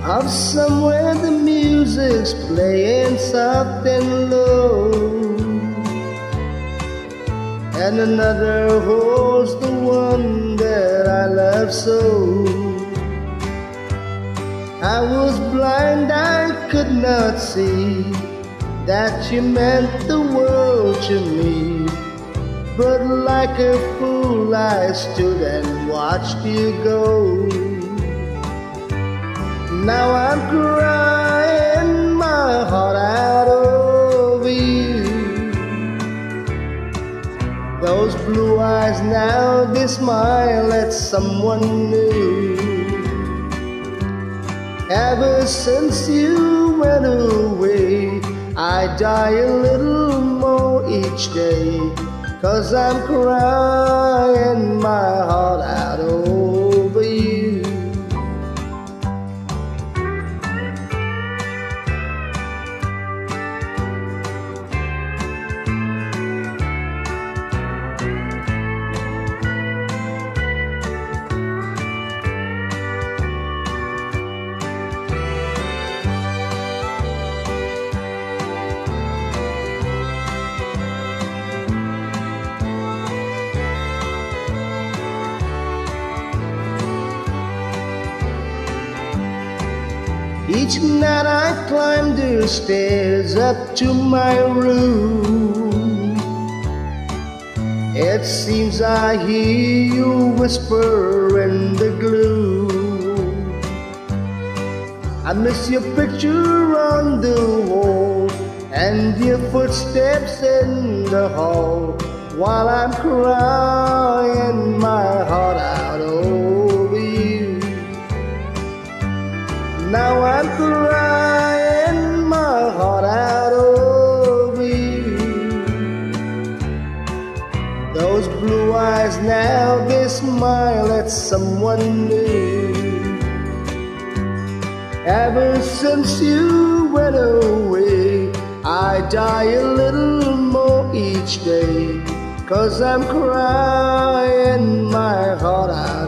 of somewhere the music's playing soft and low, and another holds the one that I love so. I was blind, I could not see that you meant the world to me, but like a fool I stood and watched you go. Now I'm crying my heart out over you. Those blue eyes now, they smile at someone new. Ever since you went away, I die a little more each day, 'cause I'm crying my heart out over you. Each night I climb the stairs up to my room. It seems I hear you whisper in the gloom. I miss your picture on the wall and your footsteps in the hall, while I'm crying my heart out over you. Now I'm crying my heart out over you. Those blue eyes now, they smile at someone new. Ever since you went away, I die a little more each day, 'cause I'm crying my heart out.